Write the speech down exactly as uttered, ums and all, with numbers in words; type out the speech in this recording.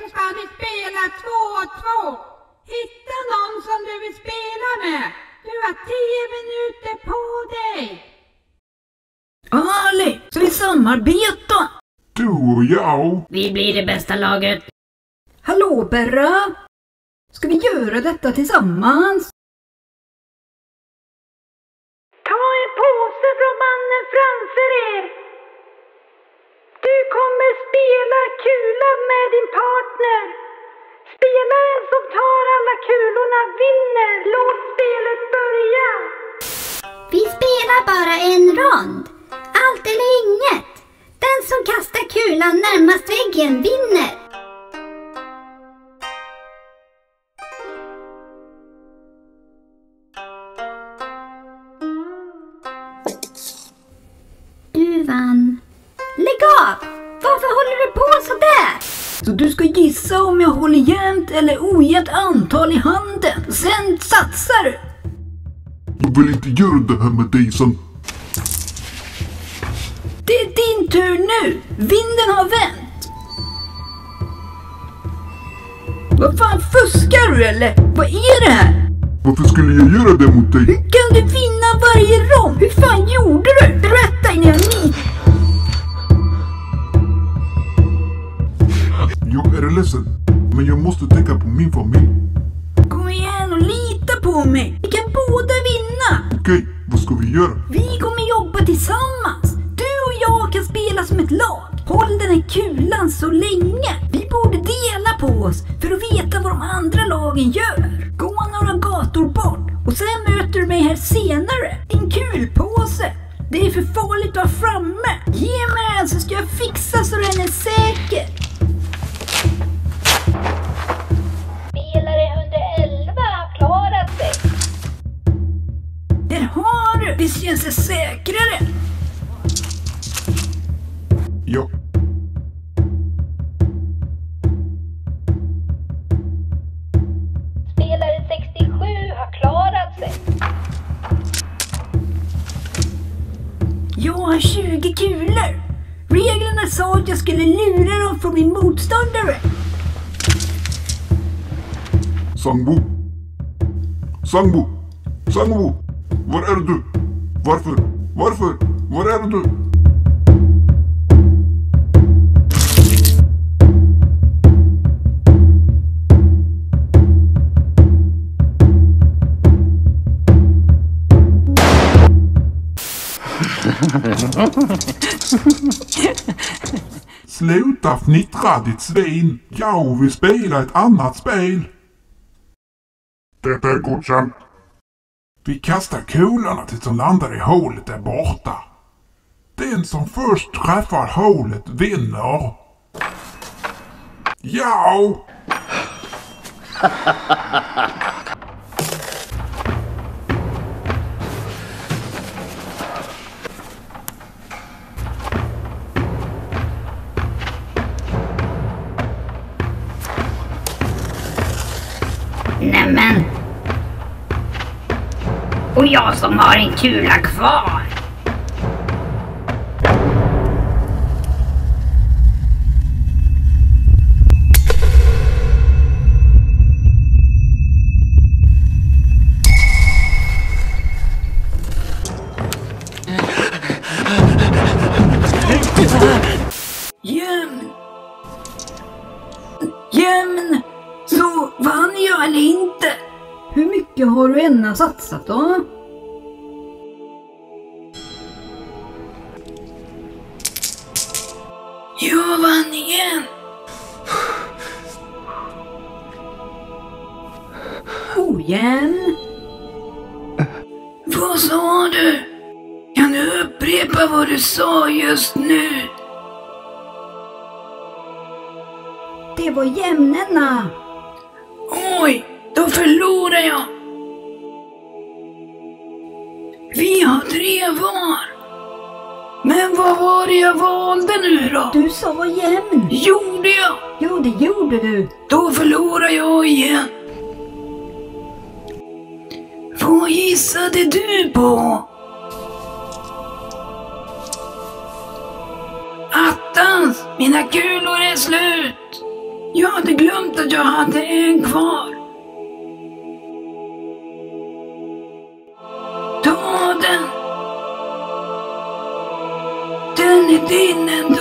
så ska ni spela två och två. Hitta någon som du vill spela med. Du har tio minuter på dig. Ali, ska vi samarbeta? Du och jag. Vi blir det bästa laget. Hallå Berra. Ska vi göra detta tillsammans? Ta en påse från mannen framför er. Du kommer spela kulan med din partner. Spelaren som tar alla kulorna vinner. Låt spelet börja. Vi spelar bara en rond. Allt eller inget. Den som kastar kulan närmast väggen vinner. Du vann. Lägg av! Varför håller du på så där? Så du ska gissa om jag håller jämnt eller ojämnt antal i handen. Sen satsar du. Jag vill inte göra det här med dig sen. Det är din tur nu. Vinden har vänt. Vad fan, fuskar du eller? Vad är det här? Varför skulle jag göra det mot dig? Hur kan du vinna varje rond? Hur fan gjorde du? Berätta innan jag ni. Jag är ledsen, men jag måste tänka på min familj. Kom igen och lita på mig. Vi kan båda vinna. Okej, vad ska vi göra? Vi kommer jobba tillsammans. Du och jag kan spela som ett lag. Håll den här kulan så länge. Vi borde dela på oss för att veta vad de andra lagen gör. Gå några gator bort och sen möter du mig här senare. Din kulpåse. Det är för farligt att vara framme. Ge mig den så ska jag fixa så den är säker. Spelare hundraelva har klarat sig. Där har du. Det känns det säkrare. Ja. Spelare sextiosju har klarat sig. Jag har tjugo kulor. Reglerna sa att jag skulle lura dem från min motståndare. Sangbo. Sangbo. Sangbo. Var är du? Varför? Varför? Var är du? Sluta fnittra ditt svin. Jag vill spela ett annat spel. Det är godkänt. Vi kastar kulorna tills de landar i hålet där borta. Den som först träffar hålet vinner. Ja! Nämen. Och jag som har en kula kvar. Jämn. Jämn. Så vann jag eller inte? Hur mycket har du än satsat då? Jag vann igen. Ojämn. Vad sa du? Kan du upprepa vad du sa just nu? Det var jämnarna. Oj, då förlorar jag. Vi har tre var. Men vad var det jag valde nu då? Du sa jämn. Gjorde jag? Jo, det gjorde du. Då förlorar jag igen. Vad gissade du på? Attans, mina kulor är slut. Jag hade glömt att jag hade en kvar. Ta den. Den är din ändå.